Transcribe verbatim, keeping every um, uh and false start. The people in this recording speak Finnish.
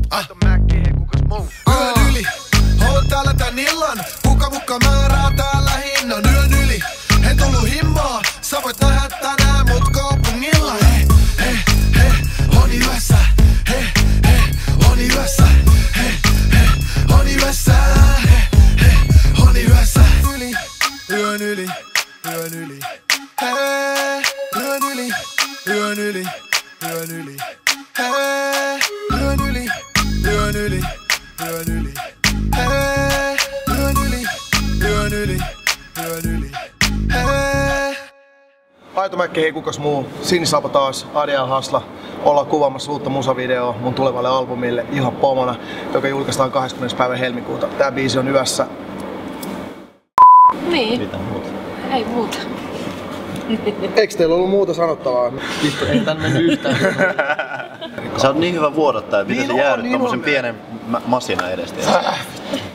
Ah. Yön yli, oon täällä tän illan. Kuka muka määrää täällä hinnan? Yön yli, en tullu himmaa. Sä voit nähdä tänään mut kaupungilla. He, he, he, on yössä. He, he, on yössä. He, he, on yössä. He, he, on yössä. Yli, yön yli, yön yli. Hei, yön yli, yön yli, yön yli. Hei, yön yli, yön yli, yön yli. Hei, yön yli, yön yli, yön yli. Hei. Aito Mäkki, hei kukas muu. Sinisapa taas, Adea Hasla. Ollaan kuvaamassa uutta musavideoa mun tulevalle albumille Ihan pomona, joka julkaistaan kahdeskymmenes päivä helmikuuta. Tää biisi on yössä. Niin. Mitä muuta? Ei muuta. Eiks teillä ollut muuta sanottavaa? Vittu, ei tän mennyt yhtään. Sä oot niin hyvä vuodattaja, että Niin miten sä on, jäädyt niin tommosen on. pienen ma- masinan edestä.